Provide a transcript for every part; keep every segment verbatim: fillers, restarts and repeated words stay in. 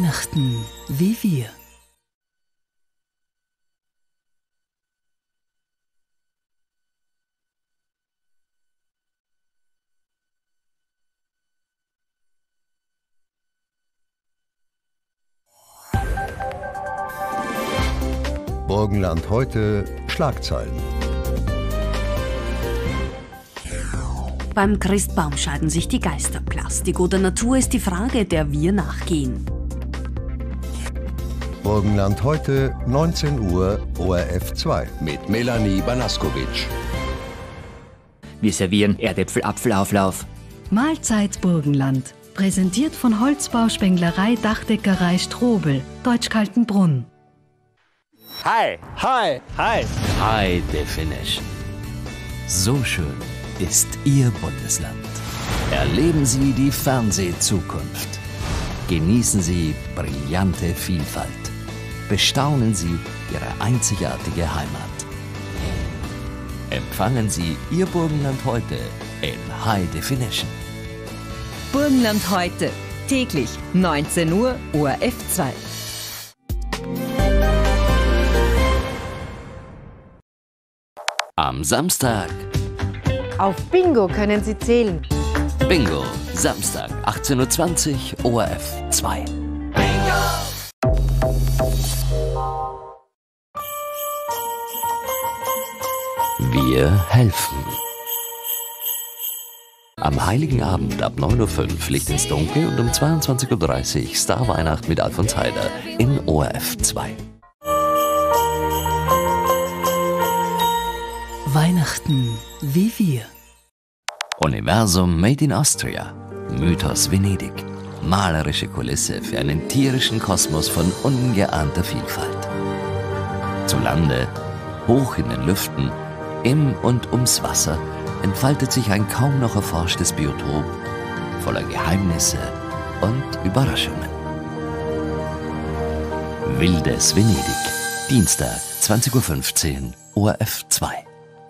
Weihnachten wie wir. Burgenland heute Schlagzeilen. Beim Christbaum scheiden sich die Geister. Plastik oder Natur ist die Frage, der wir nachgehen. Burgenland heute neunzehn Uhr O R F zwei. Mit Melanie Banaskovic. Wir servieren Erdäpfel-Apfelauflauf. Mahlzeit Burgenland. Präsentiert von Holzbauspenglerei Dachdeckerei Strobel, Deutsch-Kaltenbrunn. Hi! Hi! Hi! High Definition. So schön ist Ihr Bundesland. Erleben Sie die Fernsehzukunft. Genießen Sie brillante Vielfalt. Bestaunen Sie Ihre einzigartige Heimat. Empfangen Sie Ihr Burgenland heute in High Definition. Burgenland heute. Täglich neunzehn Uhr O R F zwei. Am Samstag auf Bingo können Sie zählen. Bingo, Samstag, achtzehn Uhr zwanzig, O R F zwei. Bingo! Wir helfen. Am Heiligen Abend ab neun Uhr fünf Licht ins Dunkel und um zweiundzwanzig Uhr dreißig Star Weihnacht mit Alfons Heider in O R F zwei. Weihnachten wie wir. Universum Made in Austria. Mythos Venedig. Malerische Kulisse für einen tierischen Kosmos von ungeahnter Vielfalt. Zu Lande, hoch in den Lüften, im und ums Wasser entfaltet sich ein kaum noch erforschtes Biotop voller Geheimnisse und Überraschungen. Wildes Venedig. Dienstag, zwanzig Uhr fünfzehn, O R F zwei.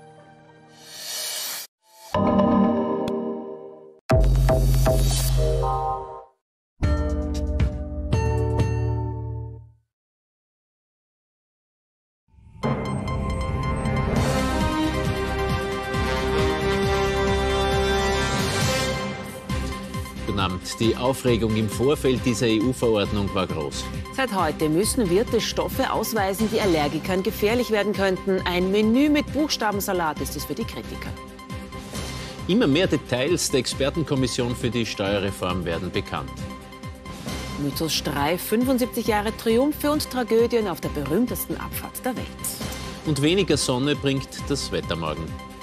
Die Aufregung im Vorfeld dieser E U-Verordnung war groß. Seit heute müssen Wirte Stoffe ausweisen, die Allergikern gefährlich werden könnten. Ein Menü mit Buchstabensalat ist es für die Kritiker. Immer mehr Details der Expertenkommission für die Steuerreform werden bekannt. Mythos Streif, fünfundsiebzig Jahre Triumphe und Tragödien auf der berühmtesten Abfahrt der Welt. Und weniger Sonne bringt das Wetter morgen.